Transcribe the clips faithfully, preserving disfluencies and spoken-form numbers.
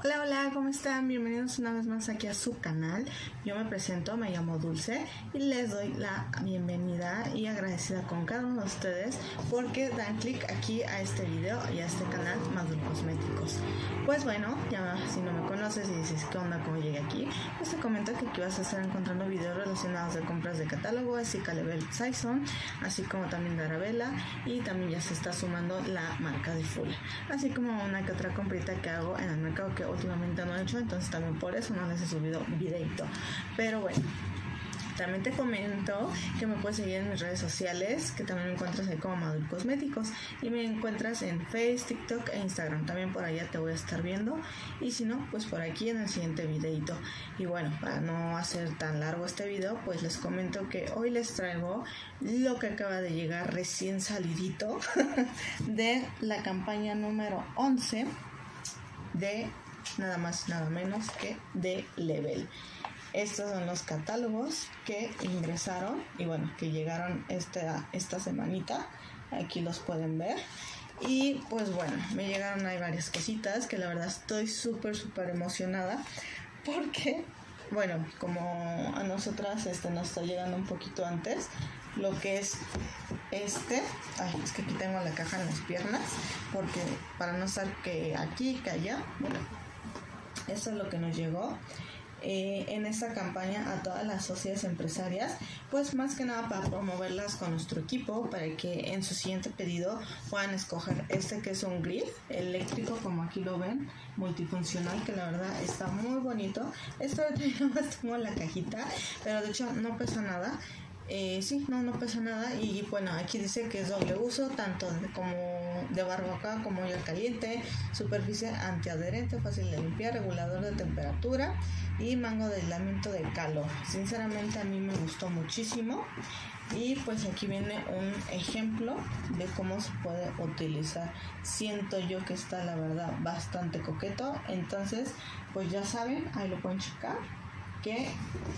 Hola, hola, ¿cómo están? Bienvenidos una vez más aquí a su canal. Yo me presento, me llamo Dulce y les doy la bienvenida y agradecida con cada uno de ustedes porque dan clic aquí a este video y a este canal Madul Cosméticos. Pues bueno, ya si no me conoces y dices qué onda, cómo llegué aquí, pues te comento que aquí vas a estar encontrando videos relacionados de compras de catálogo, así Calebel Saison, así como también de Arabella, y también ya se está sumando la marca de Full, así como una que otra comprita que hago en el mercado que últimamente no he hecho, entonces también por eso no les he subido videito. Pero bueno, también te comento que me puedes seguir en mis redes sociales, que también me encuentras ahí como Madul Cosméticos, y me encuentras en Facebook, TikTok e Instagram. También por allá te voy a estar viendo, y si no, pues por aquí en el siguiente videito. Y bueno, para no hacer tan largo este video, pues les comento que hoy les traigo lo que acaba de llegar recién salidito de la campaña número once de nada más nada menos que de Lebel. Estos son los catálogos que ingresaron y bueno, que llegaron esta, esta semanita. Aquí los pueden ver. Y pues bueno, me llegaron ahí varias cositas que la verdad estoy súper súper emocionada porque bueno, como a nosotras este nos está llegando un poquito antes lo que es este, ay, es que aquí tengo la caja en las piernas porque para no estar que aquí que allá, bueno, eso es lo que nos llegó eh, en esta campaña a todas las socias empresarias, pues más que nada para promoverlas con nuestro equipo, para que en su siguiente pedido puedan escoger este que es un grill eléctrico, como aquí lo ven, multifuncional, que la verdad está muy bonito. Esto ahorita más tengo en la cajita, pero de hecho no pesa nada. Eh, sí, no, no pesa nada. Y bueno, aquí dice que es doble uso, tanto de, como de barbacoa como olla caliente, superficie antiadherente, fácil de limpiar, regulador de temperatura y mango de aislamiento de calor. Sinceramente a mí me gustó muchísimo. Y pues aquí viene un ejemplo de cómo se puede utilizar. Siento yo que está la verdad bastante coqueto. Entonces pues ya saben, ahí lo pueden checar, que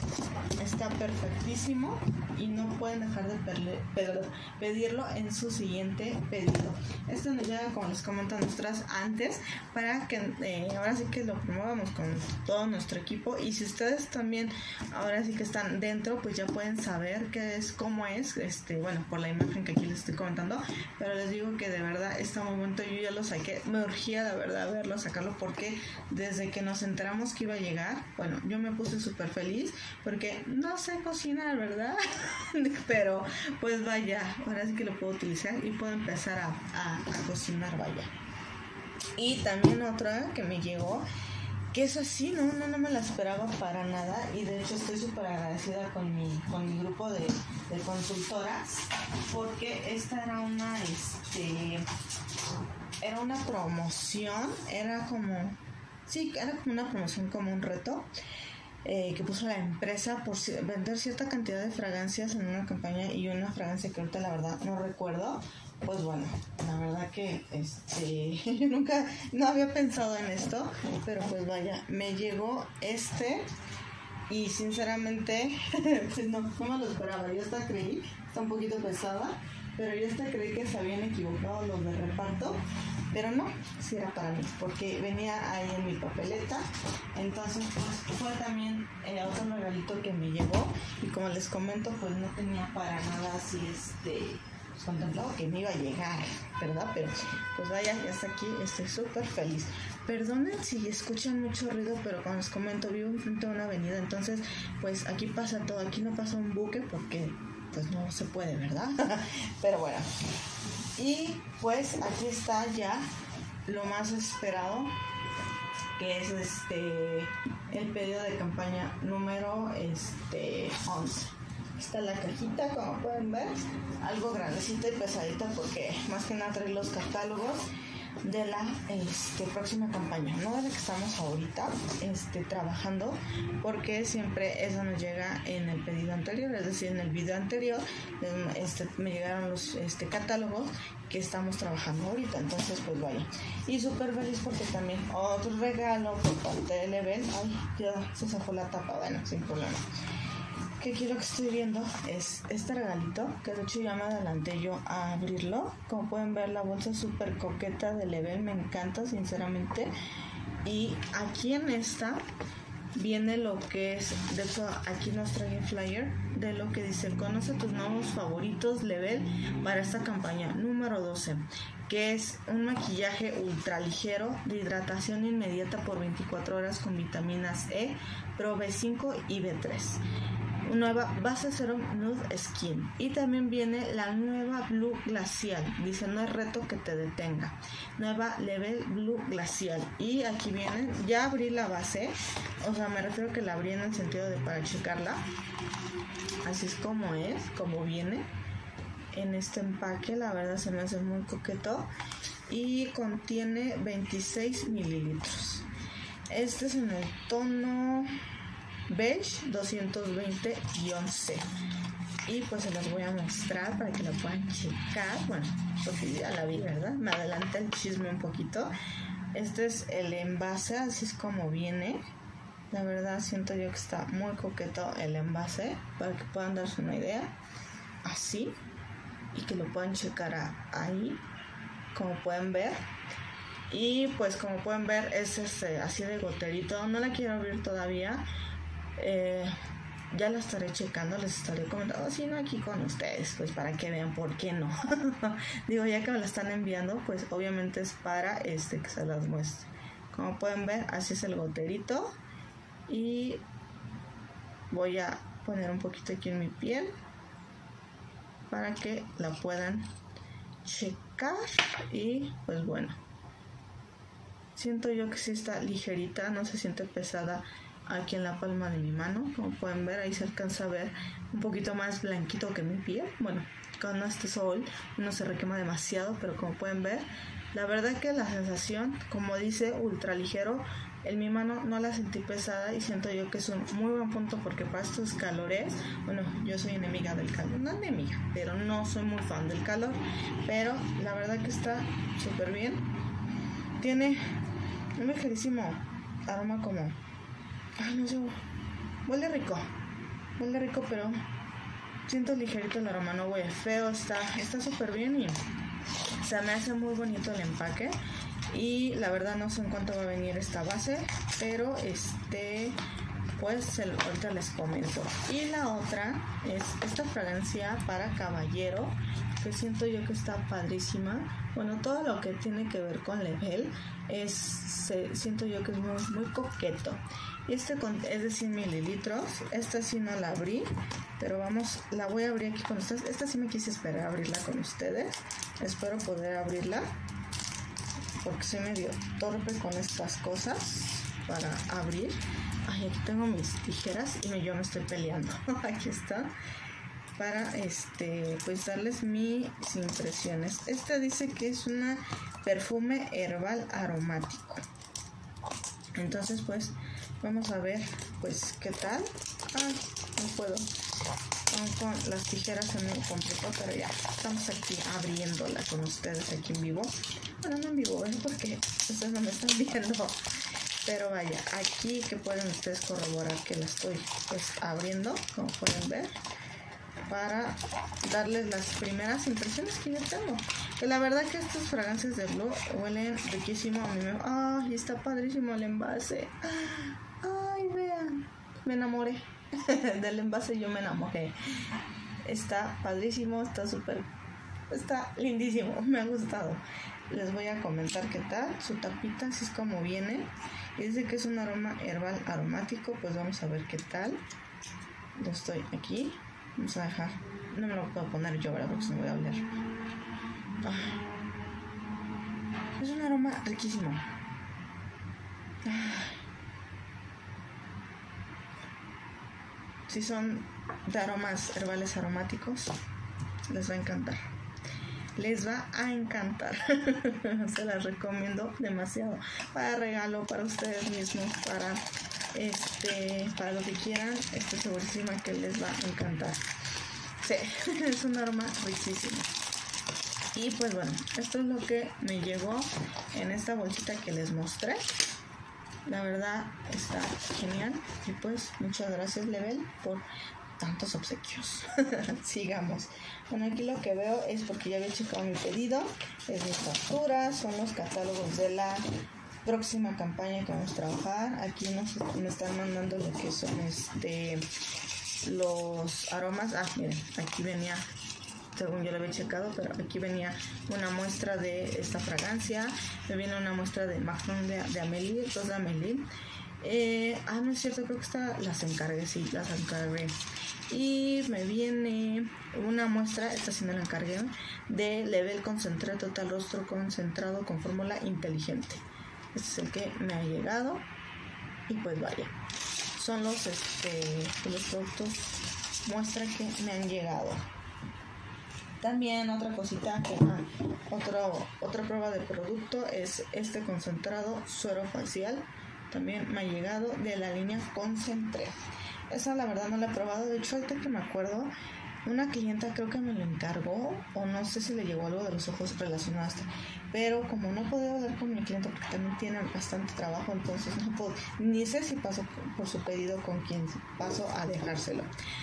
está perfectísimo y no pueden dejar de perle, pedirlo en su siguiente pedido. Esto nos llega, como les comento, nuestras antes para que eh, ahora sí que lo promovamos con todo nuestro equipo, y si ustedes también ahora sí que están dentro, pues ya pueden saber qué es, cómo es, este, bueno, por la imagen que aquí les estoy comentando, pero les digo que de verdad está muy bonito. Yo ya lo saqué, me urgía la verdad verlo, sacarlo, porque desde que nos enteramos que iba a llegar, bueno, yo me puse súper súper feliz porque no sé cocinar, ¿verdad? Pero pues vaya, ahora sí que lo puedo utilizar y puedo empezar a, a, a cocinar, vaya. Y también otra que me llegó, que es así, no, no, no me la esperaba para nada, y de hecho estoy súper agradecida con mi, con mi grupo de, de consultoras, porque esta era una, este, era una promoción, era como, sí, era como una promoción, como un reto, Eh, que puso la empresa por vender cierta cantidad de fragancias en una campaña, y una fragancia que ahorita la verdad no recuerdo. Pues bueno, la verdad que este yo nunca no había pensado en esto, pero pues vaya, me llegó este y sinceramente pues no, no me lo esperaba. Yo hasta creí, está un poquito pesada, pero yo hasta creí que se habían equivocado los de reparto, pero no, sí era para mí, porque venía ahí en mi papeleta. Entonces pues fue también eh, otro regalito que me llegó, y como les comento, pues no tenía para nada así este pues, contemplado que me iba a llegar, ¿verdad? Pero pues vaya, ya está aquí, estoy súper feliz. Perdonen si escuchan mucho ruido, pero como les comento, vivo enfrente de una avenida, entonces pues aquí pasa todo, aquí no pasa un buque porque pues no se puede, ¿verdad? Pero bueno, y pues aquí está ya lo más esperado, que es este el pedido de campaña número este once. Está la cajita, como pueden ver, algo grandecita y pesadita, porque más que nada trae los catálogos de la este, próxima campaña, no de la que estamos ahorita este, trabajando, porque siempre eso nos llega en el pedido anterior, es decir, en el video anterior este, me llegaron los este, catálogos que estamos trabajando ahorita. Entonces pues vaya, y súper feliz porque también otro regalo por parte de Lebel. Ay, ya se zafó la tapa, bueno, sin problema. Que aquí lo que estoy viendo es este regalito, que de hecho ya me adelanté yo a abrirlo. Como pueden ver, la bolsa súper coqueta de Lebel, me encanta sinceramente. Y aquí en esta viene lo que es, de hecho aquí nos trae un flyer de lo que dice: conoce tus nuevos favoritos level para esta campaña número doce, que es un maquillaje ultra ligero de hidratación inmediata por veinticuatro horas con vitaminas E, Pro B cinco y B tres. Nueva base serum nude skin. Y también viene la nueva Blue Glacial. Dice: no hay reto que te detenga. Nueva level Blue Glacial. Y aquí viene, ya abrí la base, o sea, me refiero que la abrí en el sentido de para checarla. Así es como es, como viene en este empaque. La verdad se me hace muy coqueto y contiene veintiséis mililitros. Este es en el tono beige doscientos veinte C. Y pues se los voy a mostrar para que lo puedan checar. Bueno, porque ya la vi, ¿verdad? Me adelanté el chisme un poquito. Este es el envase, así es como viene. La verdad siento yo que está muy coqueto el envase, para que puedan darse una idea. Así. Y que lo puedan checar a, ahí, como pueden ver. Y pues como pueden ver es este, así de goterito. No la quiero abrir todavía. Eh, ya la estaré checando, les estaré comentando, si no aquí con ustedes, pues para que vean por qué no. Digo, ya que me la están enviando, pues obviamente es para este que se las muestre. Como pueden ver, así es el goterito. Y voy a poner un poquito aquí en mi piel para que la puedan checar. Y pues bueno, siento yo que sí está ligerita, no se siente pesada aquí en la palma de mi mano. Como pueden ver, ahí se alcanza a ver un poquito más blanquito que mi piel. Bueno, con este sol uno se requema demasiado, pero como pueden ver, la verdad que la sensación, como dice, ultra ligero. En mi mano no la sentí pesada y siento yo que es un muy buen punto, porque para estos calores, bueno, yo soy enemiga del calor, no enemiga, pero no soy muy fan del calor, pero la verdad que está súper bien. Tiene un ligerísimo aroma como, ay, no sé, huele rico, huele rico, pero siento ligerito el aroma, no huele feo, está está súper bien y se me hace muy bonito el empaque. Y la verdad no sé en cuánto va a venir esta base, pero este pues el, ahorita les comento. Y la otra es esta fragancia para caballero, que siento yo que está padrísima. Bueno, todo lo que tiene que ver con Level es, se, siento yo que es muy, muy coqueto. Y este con, es de cien mililitros. Esta sí no la abrí, pero vamos, la voy a abrir aquí con ustedes. Esta sí me quise esperar a abrirla con ustedes. Espero poder abrirla, porque soy medio torpe con estas cosas para abrir. Ay, aquí tengo mis tijeras y me, yo me estoy peleando. Aquí está. Para este, pues darles mis impresiones. Este dice que es una perfume herbal aromático. Entonces, pues, vamos a ver, pues, qué tal. Ay, no puedo. Con, con las tijeras se me complicó, pero ya estamos aquí abriéndola con ustedes aquí en vivo. Bueno, no en vivo, es porque ustedes no me están viendo. Pero vaya, aquí que pueden ustedes corroborar que la estoy pues abriendo, como pueden ver, para darles las primeras impresiones que yo tengo. Que la verdad que estas fragancias de Blue huelen riquísimo. A mí me... ¡Ay, está padrísimo el envase! ¡Ay, vean! Me enamoré del envase, yo me enamoré. Está padrísimo, está súper... Está lindísimo, me ha gustado. Les voy a comentar qué tal. Su tapita, así es como viene. Y dice que es un aroma herbal aromático. Pues vamos a ver qué tal. Lo estoy aquí. Vamos a dejar. No me lo puedo poner yo, ¿verdad? Porque se me voy a oler. Ah. Es un aroma riquísimo. Ah. Si son de aromas herbales aromáticos, les va a encantar. Les va a encantar. Se las recomiendo demasiado. Para regalo, para ustedes mismos, para este, para lo que quieran. Estoy segurísima que les va a encantar. Sí, es un aroma riquísimo. Y pues bueno, esto es lo que me llegó en esta bolsita que les mostré. La verdad está genial. Y pues muchas gracias, Level, por tantos obsequios. Sigamos. Bueno, aquí lo que veo es, porque ya había checado mi pedido, es mi factura, son los catálogos de la próxima campaña que vamos a trabajar. Aquí nos me están mandando lo que son este los aromas. Ah, miren, aquí venía, según yo lo había checado, pero aquí venía una muestra de esta fragancia, me viene una muestra de Macron de, de Amélie, dos de Amélie. Eh, ah, no es cierto, creo que esta las encargué, sí, las encargué. Y me viene una muestra, esta sí me la encargué, de Level Concentré Total Rostro Concentrado con fórmula inteligente. Este es el que me ha llegado. Y pues vaya, son los, este, los productos muestra que me han llegado. También otra cosita, que ah, otro, otra prueba de producto es este concentrado suero facial. También me ha llegado de la línea Concentré. Esa la verdad no la he probado. De hecho, ahorita que me acuerdo, una clienta creo que me lo encargó, o no sé si le llegó algo de los ojos relacionado a esto, pero como no he podido hablar con mi cliente porque también tiene bastante trabajo, entonces no puedo, ni sé si paso por su pedido con quien paso a dejárselo.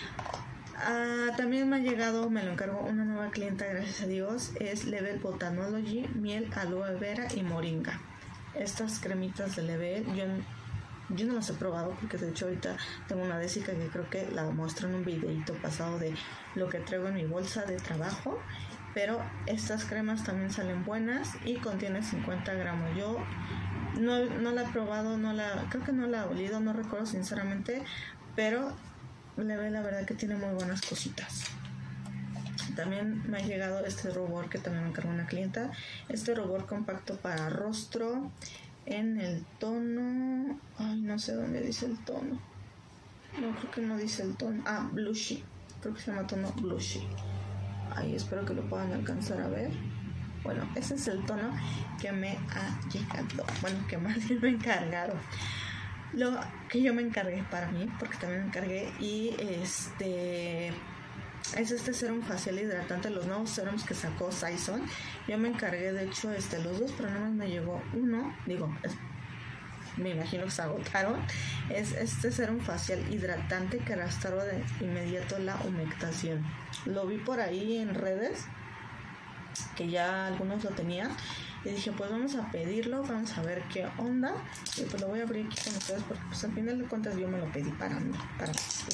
Ah, también me ha llegado, me lo encargó una nueva clienta, gracias a Dios, es Level Botanology, miel, aloe vera y moringa. Estas cremitas de Level, yo, yo no las he probado porque de hecho ahorita tengo una désica que creo que la muestro en un videito pasado de lo que traigo en mi bolsa de trabajo, pero estas cremas también salen buenas y contienen cincuenta gramos. Yo no, no la he probado, no la, creo que no la he olido, no recuerdo sinceramente, pero Level la verdad que tiene muy buenas cositas. También me ha llegado este rubor que también me encargó una clienta, este rubor compacto para rostro en el tono, ay, no sé dónde dice el tono, no, creo que no dice el tono, ah, blushy, creo que se llama tono blushy. Ay, espero que lo puedan alcanzar a ver. Bueno, ese es el tono que me ha llegado, bueno, que más bien me encargaron. Lo que yo me encargué para mí, porque también me encargué, y este es este serum facial hidratante, los nuevos serums que sacó Saison. Yo me encargué de hecho este los dos, pero nada más me llegó uno, digo, es, me imagino que se agotaron. Es este serum facial hidratante que restaura de inmediato la humectación. Lo vi por ahí en redes, que ya algunos lo tenían, y dije pues vamos a pedirlo, vamos a ver qué onda, y pues lo voy a abrir aquí con ustedes porque pues al final de cuentas yo me lo pedí para mí, para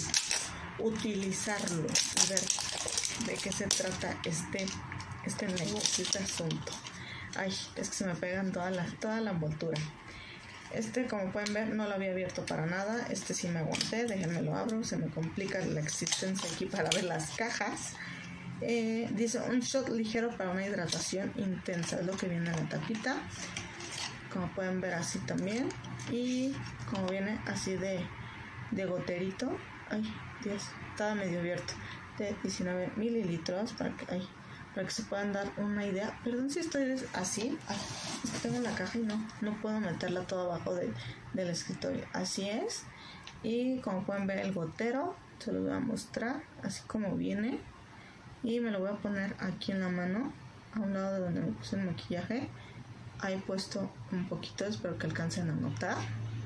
utilizarlo y ver de qué se trata este este negocio, este asunto. Ay, es que se me pegan toda la, toda la envoltura. Este, como pueden ver, no lo había abierto para nada. Este sí me aguanté, déjenme lo abro, se me complica la existencia aquí para ver las cajas. Eh, dice un shot ligero para una hidratación intensa, es lo que viene en la tapita, como pueden ver así también, y como viene así de, de goterito. Ay, Dios, estaba medio abierto, de diecinueve mililitros para que, ay, para que se puedan dar una idea. Perdón si estoy así, ay, es que tengo la caja y no, no puedo meterla todo abajo de, del escritorio. Así es, y como pueden ver el gotero, se lo voy a mostrar así como viene, y me lo voy a poner aquí en la mano, a un lado de donde me puse el maquillaje. Ahí puesto un poquito, espero que alcancen a notar.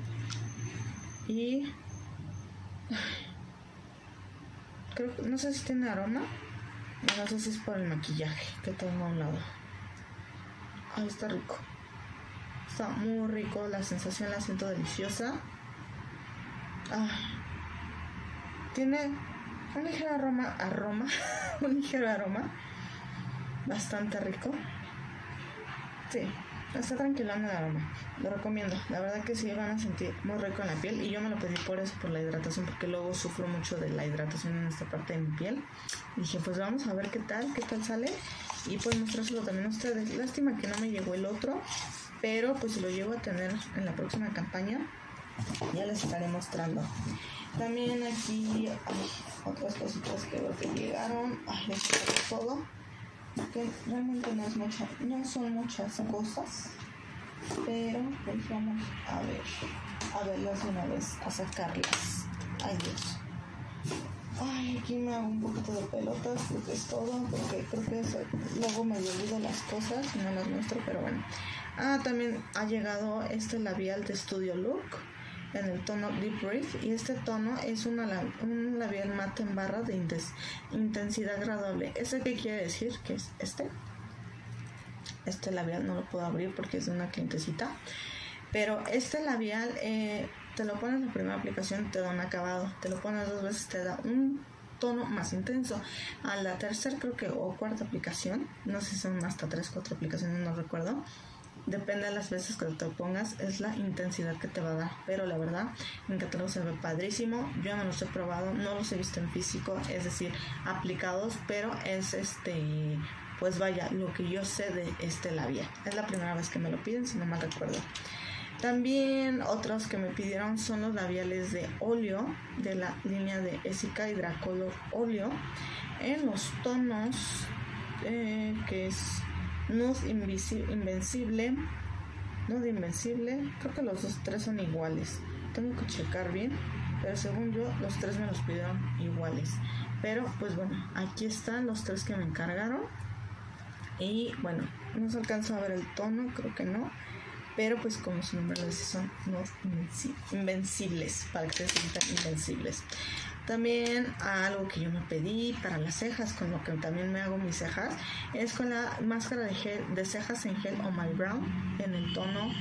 Y creo que, no sé si tiene aroma, no sé si es por el maquillaje que tengo a un lado. Ay, está rico, está muy rico, la sensación la siento deliciosa. Ay, tiene un ligero aroma, aroma, un ligero aroma, bastante rico. Sí, está tranquilando el aroma, lo recomiendo, la verdad que sí van a sentir muy rico en la piel, y yo me lo pedí por eso, por la hidratación, porque luego sufro mucho de la hidratación en esta parte de mi piel. Y dije pues vamos a ver qué tal, qué tal sale, y pues mostrárselo también a ustedes. Lástima que no me llegó el otro, pero pues si lo llego a tener en la próxima campaña ya les estaré mostrando. También aquí hay otras cositas que veo que llegaron. Ay, les traigo todo, que realmente no es mucha, no son muchas cosas, pero pues vamos a ver, a verlas de una vez, a sacarlas. Ay, Dios. Ay, aquí me hago un poquito de pelotas, porque es todo, porque creo que eso, luego me olvido las cosas y no las muestro, pero bueno. Ah, también ha llegado este labial de Studio Look en el tono Deep Breath, y este tono es una, un labial mate en barra de intes, intensidad graduable. ¿Este qué quiere decir? Que es este este labial no lo puedo abrir porque es de una clientecita. Pero este labial eh, te lo pones en la primera aplicación, te da un acabado, te lo pones dos veces, te da un tono más intenso. A la tercera creo que o cuarta aplicación, no sé si son hasta tres, cuatro aplicaciones, no recuerdo, depende de las veces que te lo pongas, es la intensidad que te va a dar. Pero la verdad, en catálogo se ve padrísimo. Yo no los he probado, no los he visto en físico, es decir, aplicados, pero es este, pues vaya, lo que yo sé de este labial. Es la primera vez que me lo piden, si no mal recuerdo. También otros que me pidieron son los labiales de óleo de la línea de Essica Hydracolor Óleo en los tonos eh, que es Nude Invencible, Nude Invencible, creo que los dos tres son iguales, tengo que checar bien, pero según yo los tres me los pidieron iguales. Pero pues bueno, aquí están los tres que me encargaron y bueno, no se alcanza a ver el tono, creo que no, pero pues como su nombre lo dice, son Nude Invencibles, para que se sientan invencibles. También algo que yo me pedí para las cejas, con lo que también me hago mis cejas, es con la máscara de, gel, de cejas en gel Oh My Brown, en el tono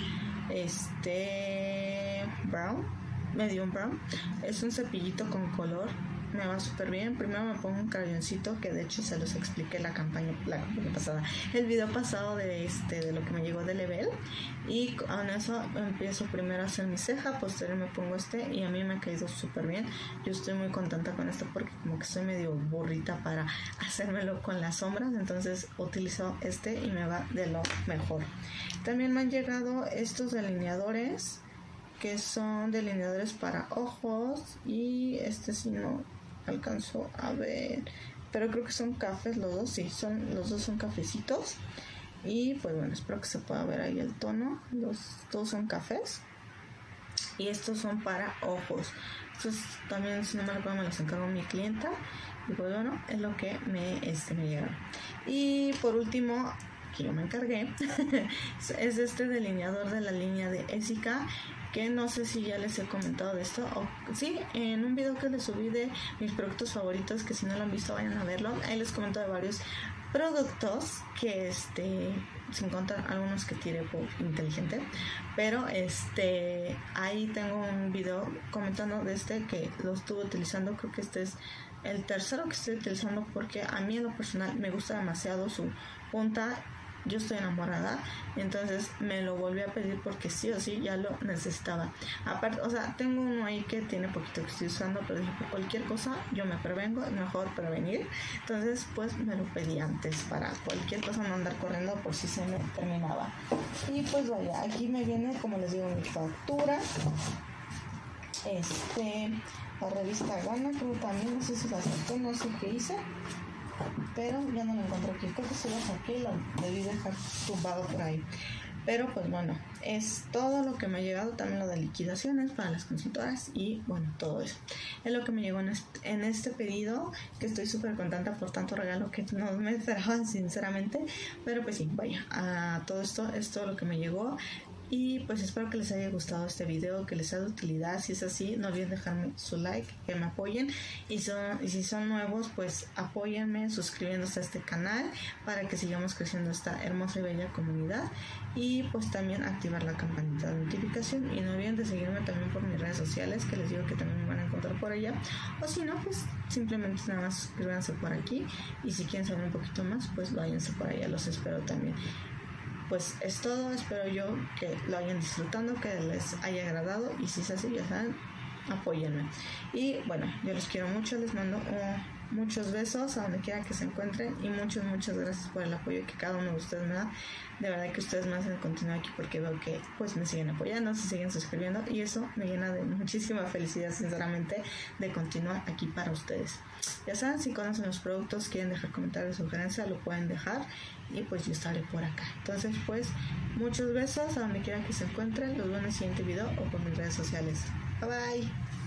este brown, medium brown. Es un cepillito con color, me va súper bien. Primero me pongo un crayoncito, que de hecho se los expliqué la campaña, la campaña pasada, el video pasado de este de lo que me llegó de Level, y con eso empiezo primero a hacer mi ceja, posterior me pongo este y a mí me ha caído súper bien. Yo estoy muy contenta con esto porque como que soy medio burrita para hacérmelo con las sombras, entonces utilizo este y me va de lo mejor. También me han llegado estos delineadores, que son delineadores para ojos, y este sí no alcanzo a ver, pero creo que son cafés los dos, sí, son, los dos son cafecitos, y pues bueno, espero que se pueda ver ahí el tono. Los dos son cafés y estos son para ojos. Estos también, si no me recuerdo, me los encargó mi clienta y pues bueno, es lo que me, este, me llegaron. Y por último, que yo me encargué es este delineador de la línea de Essica, que no sé si ya les he comentado de esto, o sí, en un video que les subí de mis productos favoritos, que si no lo han visto vayan a verlo. Ahí les comento de varios productos que este, sin contar algunos que tiré por inteligente, pero este, ahí tengo un video comentando de este que lo estuve utilizando. Creo que este es el tercero que estoy utilizando porque a mí en lo personal me gusta demasiado su punta. Yo estoy enamorada, entonces me lo volví a pedir porque sí o sí ya lo necesitaba. Aparte, o sea, tengo uno ahí que tiene poquito que estoy usando, pero dije, por cualquier cosa yo me prevengo, es mejor prevenir. Entonces pues me lo pedí antes para cualquier cosa, no andar corriendo por si se me terminaba. Y pues vaya, aquí me viene, como les digo, mi factura, este, la revista Gana, creo también, no sé si la saqué, no sé qué hice, pero ya no lo encontré aquí. Creo que sí lo saqué y lo debí dejar tumbado por ahí. Pero pues bueno, es todo lo que me ha llegado. También lo de liquidaciones para las consultoras y bueno, todo eso es lo que me llegó en este, en este pedido, que estoy súper contenta por tanto regalo que no me esperaban sinceramente. Pero pues sí, vaya, a todo esto es todo lo que me llegó. Y pues espero que les haya gustado este video, que les sea de utilidad. Si es así, no olviden dejarme su like, que me apoyen. Y, son, y si son nuevos, pues apóyenme suscribiéndose a este canal para que sigamos creciendo esta hermosa y bella comunidad. Y pues también activar la campanita de notificación. Y no olviden de seguirme también por mis redes sociales, que les digo que también me van a encontrar por allá. O si no, pues simplemente nada más suscríbanse por aquí. Y si quieren saber un poquito más, pues váyanse por allá, los espero también. Pues es todo, espero yo que lo hayan disfrutando, que les haya agradado, y si es así, ya saben, apóyenme. Y bueno, yo los quiero mucho, les mando uh, muchos besos a donde quiera que se encuentren, y muchas, muchas gracias por el apoyo que cada uno de ustedes me da. De verdad que ustedes me hacen continuar aquí porque veo que pues me siguen apoyando, se siguen suscribiendo, y eso me llena de muchísima felicidad, sinceramente, de continuar aquí para ustedes. Ya saben, si conocen los productos, quieren dejar comentarios o sugerencias, lo pueden dejar y pues yo estaré por acá. Entonces pues muchos besos a donde quiera que se encuentren. Los veo en el siguiente video o por mis redes sociales. Bye bye.